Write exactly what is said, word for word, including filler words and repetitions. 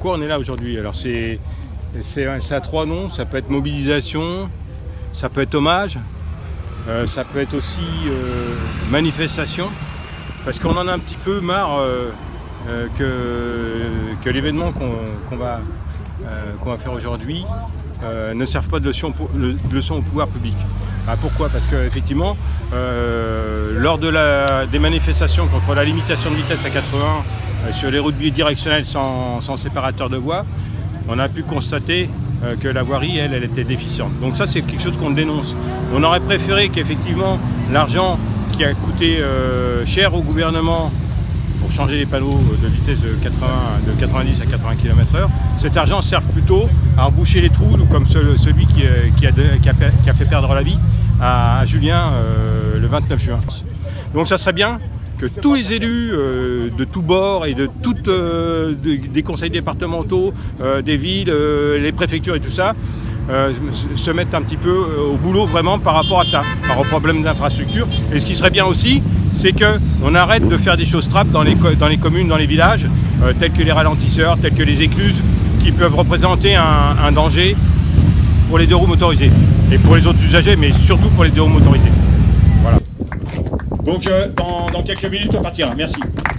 pourquoi on est là aujourd'hui? Alors c'est à trois noms, ça peut être mobilisation, ça peut être hommage, euh, ça peut être aussi euh, manifestation, parce qu'on en a un petit peu marre euh, euh, que, que l'événement qu'on qu'on va, euh, qu'on va faire aujourd'hui euh, ne serve pas de leçon, de leçon au pouvoir public. Ah, pourquoi? Parce qu'effectivement, euh, lors de la, des manifestations contre la limitation de vitesse à quatre-vingts euh, sur les routes bidirectionnelles sans, sans séparateur de voie, on a pu constater euh, que la voirie, elle, elle était déficiente. Donc ça, c'est quelque chose qu'on dénonce. On aurait préféré qu'effectivement, l'argent qui a coûté euh, cher au gouvernement pour changer les panneaux de vitesse de, quatre-vingts, de quatre-vingt-dix à quatre-vingts kilomètres heure, cet argent serve plutôt à reboucher les trous, comme celui qui, qui, a, qui, a, qui a fait perdre la vie à Julien euh, le vingt-neuf juin. Donc ça serait bien que tous les élus euh, de tous bords et de toutes euh, de, des conseils départementaux, euh, des villes, euh, les préfectures et tout ça, euh, se mettent un petit peu au boulot vraiment par rapport à ça, par rapport au problème d'infrastructure. Et ce qui serait bien aussi, c'est qu'on arrête de faire des choses trappes dans les, dans les communes, dans les villages, euh, tels que les ralentisseurs, tels que les écluses, qui peuvent représenter un, un danger pour les deux roues motorisées. Et pour les autres usagers, mais surtout pour les deux roues motorisées. Voilà. Donc euh, dans, dans quelques minutes, on partira. Merci.